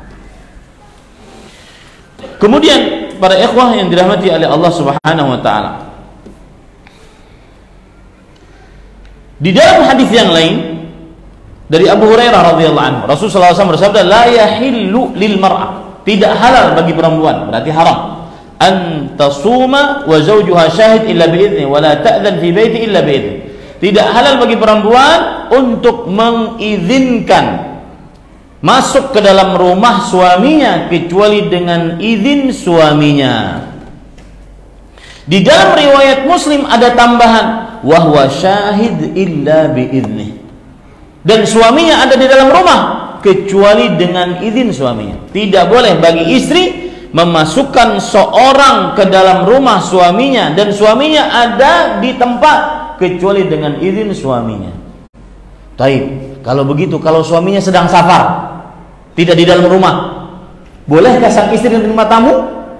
Kemudian para ikhwah yang dirahmati oleh Allah Subhanahu wa taala, di dalam hadis yang lain dari Abu Hurairah radhiyallahu anhu, Rasulullah sallallahu alaihi wasallam bersabda, la yahillu lil mar'ah, tidak halal bagi perempuan, berarti haram, an tasuma wa zawjuha syahid illa bi idzni wa la ta'dhan fi baiti illa bi idzni. Tidak halal bagi perempuan untuk mengizinkan masuk ke dalam rumah suaminya kecuali dengan izin suaminya. Di dalam riwayat Muslim ada tambahan, wa huwa syahid illa bi idzni. Dan suaminya ada di dalam rumah kecuali dengan izin suaminya. Tidak boleh bagi istri memasukkan seorang ke dalam rumah suaminya dan suaminya ada di tempat kecuali dengan izin suaminya. Taib. Kalau begitu, kalau suaminya sedang safar, tidak di dalam rumah, bolehkah sang istri menerima tamu?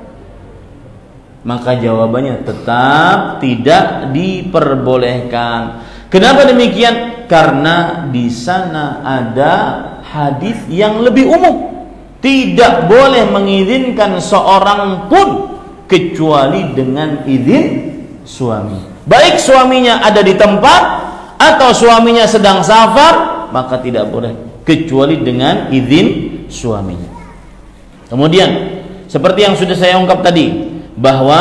Maka jawabannya tetap tidak diperbolehkan. Kenapa demikian? Karena di sana ada hadis yang lebih umum. Tidak boleh mengizinkan seorang pun kecuali dengan izin suami. Baik suaminya ada di tempat atau suaminya sedang safar, maka tidak boleh kecuali dengan izin suaminya. Kemudian seperti yang sudah saya ungkap tadi, bahwa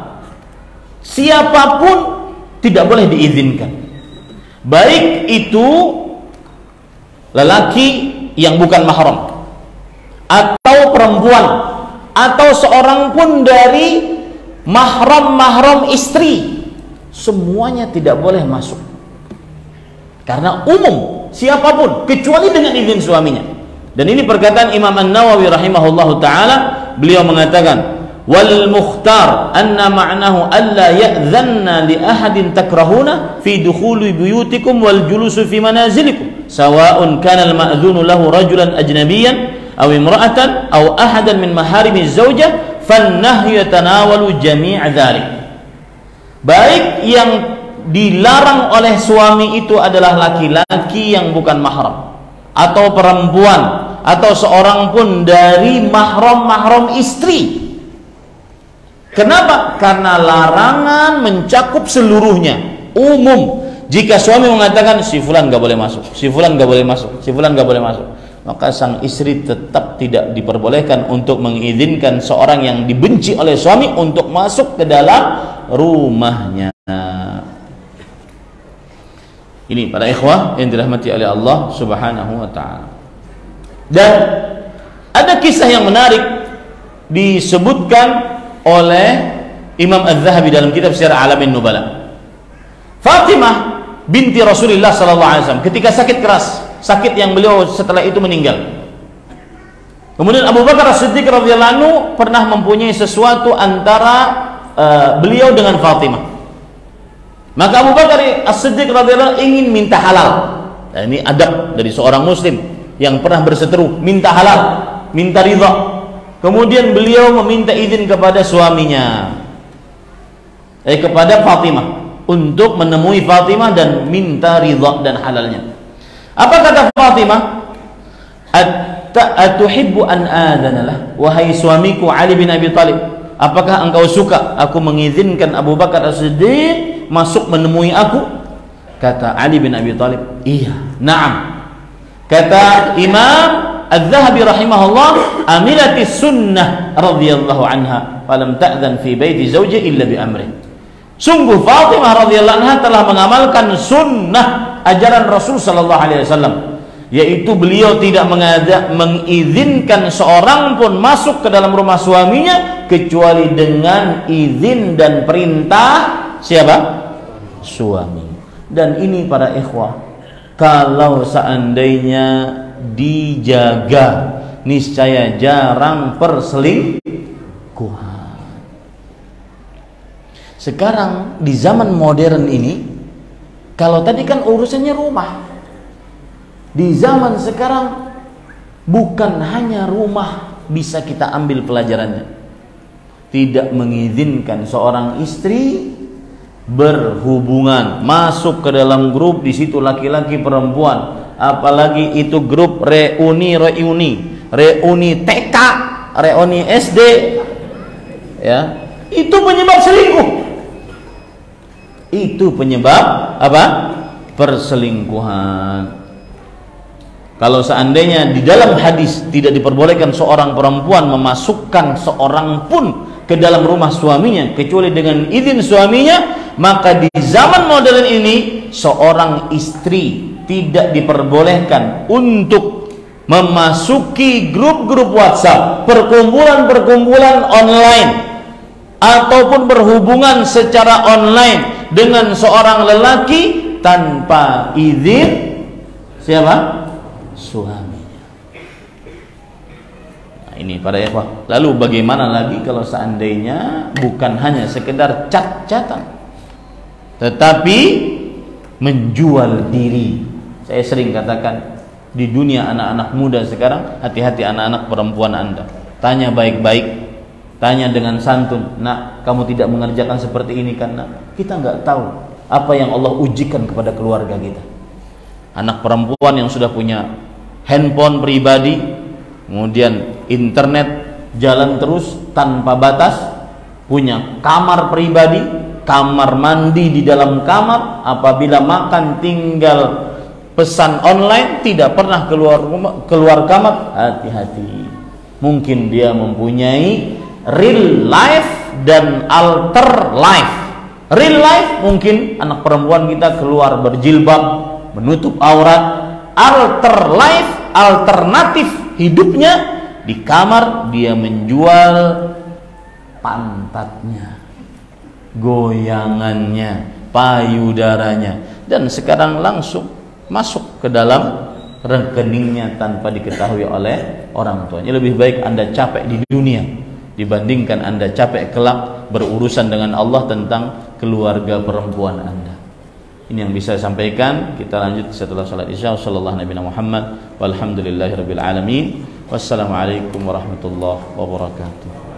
siapapun tidak boleh diizinkan, baik itu lelaki yang bukan mahram atau perempuan atau seorang pun dari mahram-mahram istri, semuanya tidak boleh masuk. Karena umum, siapapun kecuali dengan izin suaminya. Dan ini perkataan Imam An-Nawawi rahimahullahu taala, beliau mengatakan, wal mukhtar anna ma'nahu alla ya'dhanna li ahadin takrahuna fi dukhuli buyutikum wal julusu fi manazilikum sawa'un kana al ma'dhunu lahu rajulan ajnabiyyan aw imra'atan aw ahadan min maharimi zawjah fan nahyu yatanawalu jami' dzalik. Baik yang dilarang oleh suami itu adalah laki-laki yang bukan mahram atau perempuan atau seorang pun dari mahram-mahram istri. Kenapa? Karena larangan mencakup seluruhnya, umum. Jika suami mengatakan si fulan gak boleh masuk, si fulan gak boleh masuk, si fulan gak boleh masuk, maka sang istri tetap tidak diperbolehkan untuk mengizinkan seorang yang dibenci oleh suami untuk masuk ke dalam rumahnya. Ini para ikhwah yang dirahmati oleh Allah Subhanahu wa taala. Dan ada kisah yang menarik disebutkan oleh Imam Az-Zahabi dalam kitab Syiar Alamin Nubala. Fatimah binti Rasulullah sallallahu alaihi wasallam ketika sakit keras, sakit yang beliau setelah itu meninggal. Kemudian Abu Bakar As-Siddiq radhiyallahu anhu pernah mempunyai sesuatu antara uh, beliau dengan Fatimah. Maka Abu Bakar As-Siddiq radhiyallahu anhu ingin minta halal. Nah, ini adab dari seorang muslim yang pernah berseteru, minta halal, minta ridha. Kemudian beliau meminta izin kepada suaminya, eh kepada Fatimah, untuk menemui Fatimah dan minta ridha dan halalnya. Apa kata Fatimah? Atuhibbu an adanalah, wahai suamiku Ali bin Abi Thalib, apakah engkau suka aku mengizinkan Abu Bakar As-Siddiq masuk menemui aku? Kata Ali bin Abi Thalib, iya. Naam. Kata Imam Az-Zahabi rahimahullah, amilatis sunnah radhiyallahu anha falam ta'dhan fi baiti zawji illa bi amri. Sungguh Fatimah radhiyallahu anha telah mengamalkan sunnah ajaran Rasul sallallahu alaihi wasallam, yaitu beliau tidak mengajak, mengizinkan seorang pun masuk ke dalam rumah suaminya kecuali dengan izin dan perintah siapa? Suami. Dan ini para ikhwah, kalau seandainya dijaga, niscaya jarang perselingkuhan. Sekarang di zaman modern ini, kalau tadi kan urusannya rumah, di zaman sekarang bukan hanya rumah bisa kita ambil pelajarannya. Tidak mengizinkan seorang istri berhubungan, masuk ke dalam grup, di situ laki-laki perempuan, apalagi itu grup reuni reuni reuni T K, reuni S D, ya, itu penyebab selingkuh. Itu penyebab apa? Perselingkuhan. Kalau seandainya di dalam hadis tidak diperbolehkan seorang perempuan memasukkan seorang pun ke dalam rumah suaminya kecuali dengan izin suaminya, maka di zaman modern ini seorang istri tidak diperbolehkan untuk memasuki grup-grup WhatsApp, perkumpulan-perkumpulan online, ataupun berhubungan secara online dengan seorang lelaki tanpa izin siapa? Suaminya. Nah, ini para ikhwah. Lalu bagaimana lagi kalau seandainya bukan hanya sekedar cat-catan, tetapi menjual diri. Saya sering katakan, di dunia anak-anak muda sekarang, hati-hati anak-anak perempuan Anda. Tanya baik-baik, tanya dengan santun, nak, kamu tidak mengerjakan seperti ini kan, nak? Kita nggak tahu apa yang Allah ujikan kepada keluarga kita. Anak perempuan yang sudah punya handphone pribadi, kemudian internet jalan terus tanpa batas, punya kamar pribadi, kamar mandi di dalam kamar, apabila makan tinggal pesan online, tidak pernah keluar rumah, keluar kamar. Hati-hati, mungkin dia mempunyai real life dan alter life. Real life mungkin anak perempuan kita keluar berjilbab, menutup aurat. Alter life, alternatif hidupnya, di kamar dia menjual pantatnya, goyangannya, payudaranya, dan sekarang langsung masuk ke dalam rekeningnya tanpa diketahui oleh orang tuanya. Lebih baik Anda capek di dunia dibandingkan Anda capek kelak berurusan dengan Allah tentang keluarga perempuan Anda. Ini yang bisa saya sampaikan. Kita lanjut setelah salat Isya. Sallallahu Nabi Muhammad walhamdulillahirabbil alamin. Wassalamualaikum warahmatullahi wabarakatuh.